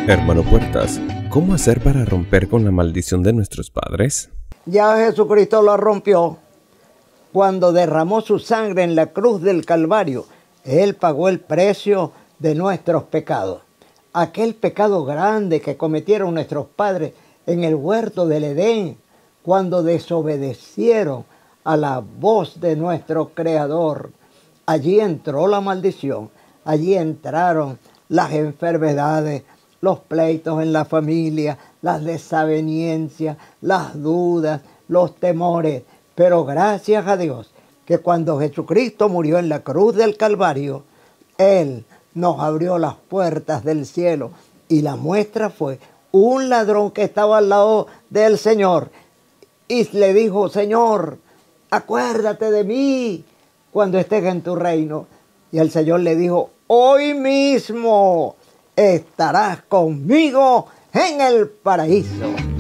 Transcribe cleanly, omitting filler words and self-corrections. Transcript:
Hermano Puertas, ¿cómo hacer para romper con la maldición de nuestros padres? Ya Jesucristo lo rompió cuando derramó su sangre en la cruz del Calvario. Él pagó el precio de nuestros pecados. Aquel pecado grande que cometieron nuestros padres en el huerto del Edén, cuando desobedecieron a la voz de nuestro Creador. Allí entró la maldición, allí entraron las enfermedades, los pleitos en la familia, las desavenencias, las dudas, los temores. Pero gracias a Dios que cuando Jesucristo murió en la cruz del Calvario, Él nos abrió las puertas del cielo. Y la muestra fue un ladrón que estaba al lado del Señor y le dijo: Señor, acuérdate de mí cuando estés en tu reino. Y el Señor le dijo: hoy mismo estarás conmigo en el paraíso.